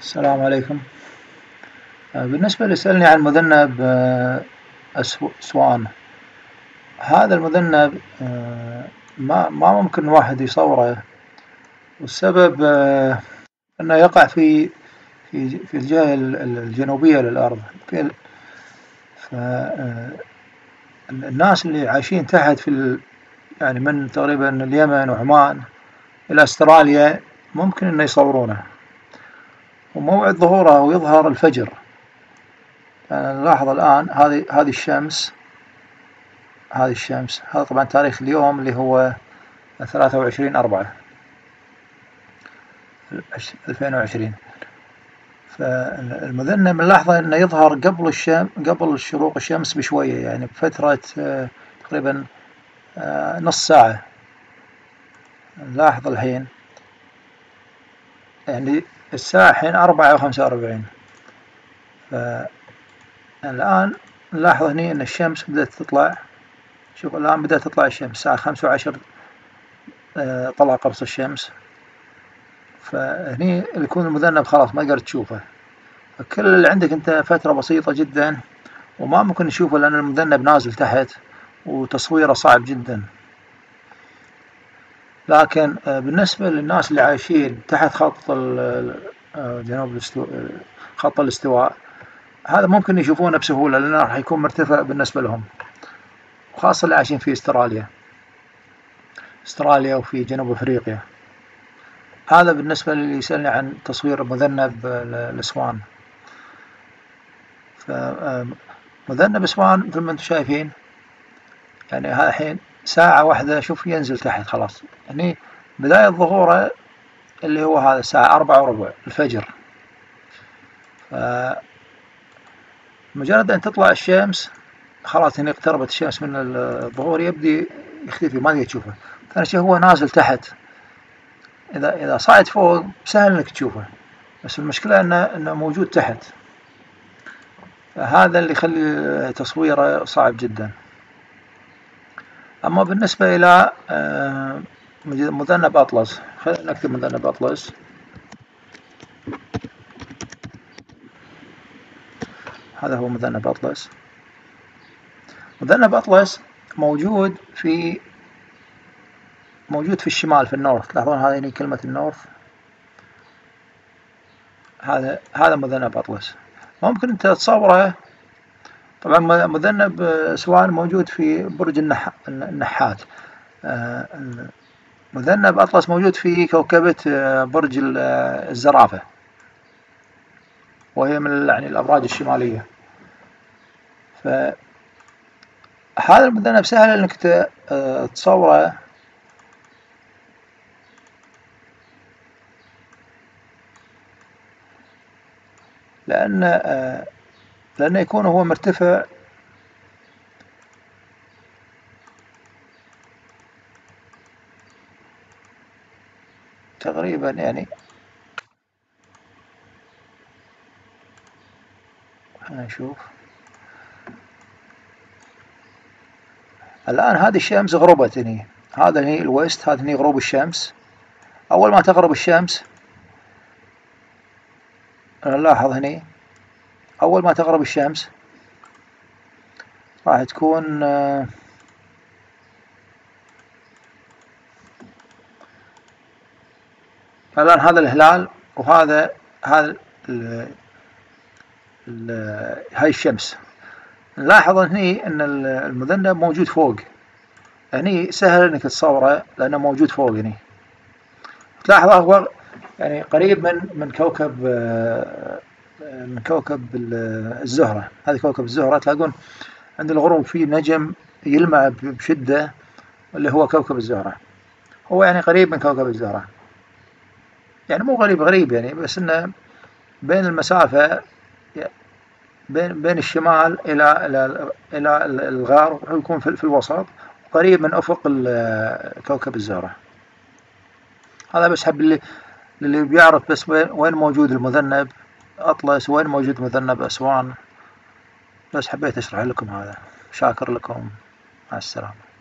السلام عليكم. بالنسبة اللي يسألني عن مذنب أسوان، هذا المذنب ما ممكن واحد يصوره، والسبب أنه يقع في الجهة الجنوبية للأرض. الناس اللي عايشين تحت يعني من تقريبا اليمن وعمان إلى أستراليا ممكن أنه يصورونه، وموعد ظهوره يظهر الفجر. نلاحظ الآن هذه الشمس، هذا طبعا تاريخ اليوم اللي هو 23/4/2020. فالمذنب نلاحظه انه يظهر قبل شروق الشمس بشوية، يعني بفترة تقريبا نص ساعة. نلاحظ الحين يعني الساعة الحين 4:45. فالآن نلاحظ هني ان الشمس بدأت تطلع. شوف الآن بدأت تطلع الشمس الساعة 5:10، طلع قرص الشمس. فهني يكون المذنب خلاص ما قدرت تشوفه. كل اللي عندك انت فترة بسيطة جدا، وما ممكن تشوفه لأن المذنب نازل تحت وتصويره صعب جدا. لكن بالنسبة للناس اللي عايشين تحت خط خط الاستواء، هذا ممكن يشوفونه بسهولة لأنه راح يكون مرتفع بالنسبة لهم، وخاصة اللي عايشين في استراليا وفي جنوب أفريقيا. هذا بالنسبة للي يسألني عن تصوير مذنب الأسوان. فمذنب أسوان مثل ما انتم شايفين، يعني هذا الحين ساعة واحدة شوف ينزل تحت خلاص. يعني بداية ظهوره اللي هو هذا الساعة 4:15 الفجر. مجرد أن تطلع الشمس خلاص، هنا اقتربت الشمس من الظهور، يبدي يختفي، ما تقدر تشوفه. ثاني شيء هو نازل تحت، إذا صعد فوق سهل إنك تشوفه، بس المشكلة إنه موجود تحت. هذا اللي يخلي تصويره صعب جدا. أما بالنسبة إلى مذنب أطلس، خلينا نكتب مذنب أطلس. هذا هو مذنب أطلس. مذنب أطلس موجود في الشمال، في النورث. تلاحظون هذه كلمة النورث، هذا مذنب أطلس. ممكن أنت تصوره. طبعا مذنب أسوان موجود في برج النحات. مذنب أطلس موجود في كوكبة برج الزرافة، وهي من يعني الأبراج الشمالية. فهذا المذنب سهل أنك تصوره، لأنه يكون هو مرتفع تقريبا. يعني نشوف الآن هذه الشمس غربت هني، هذا هي الويست، هذا هني غروب الشمس. أول ما تغرب الشمس نلاحظ هني، أول ما تغرب الشمس راح تكون الآن هذا الهلال، وهذا هاي الشمس. نلاحظ هني أن المذنب موجود فوق، هني سهل أنك تصوره لأنه موجود فوق هني. تلاحظه هو يعني قريب من كوكب الزهرة. هذا كوكب الزهرة، تلاقون عند الغروب في نجم يلمع بشدة اللي هو كوكب الزهرة. هو يعني قريب من كوكب الزهرة، يعني مو غريب يعني، بس انه بين المسافة بين الشمال إلى الغرب، يكون في الوسط، قريب من أفق كوكب الزهرة. هذا بس حب اللي بيعرف بس وين موجود المذنب أطلس، وين موجود مذنب أسوان. بس حبيت أشرح لكم هذا. شاكر لكم، مع السلامة.